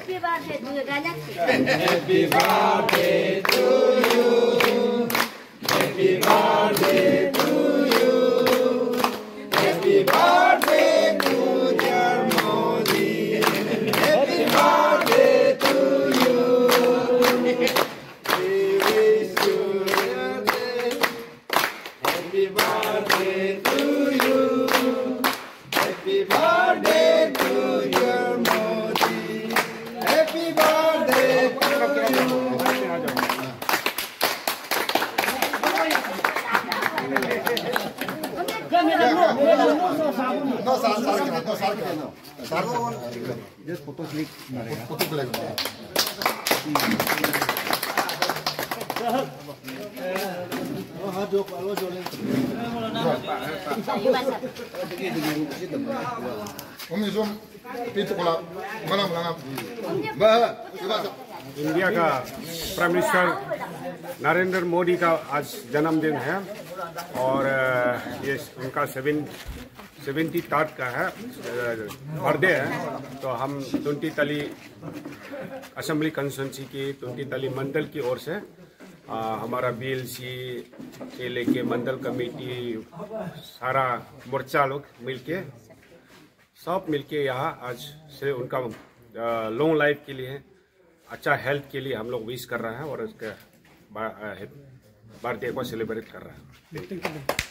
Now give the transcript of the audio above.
Happy birthday to you, Ganyak. Happy birthday to you. Happy birthday to you. Happy birthday to dear Modi. Happy birthday to you. We wish you birthday. Happy birthday to you. Happy birthday to dear Modi. Happy birthday to you. No, just photo click. Photo click. India का prime minister Narendra Modi का आज जन्मदिन है और ये उनका 73rd का है बर्थडे है। तो हम टुंटी तली असेंबली कंस्टिट्यूंसी की टुंटी तली मंडल की ओर से हमारा बीएलसी के लेके मंडल कमेटी सारा मोर्चा लोग मिलके सब मिलके यहाँ आज से उनका लॉन्ग लाइफ के लिए अच्छा हेल्थ के लिए हम लोग विश कर रहे हैं और उसके बर्थडे को सेलिब्रेट कर रहे हैं।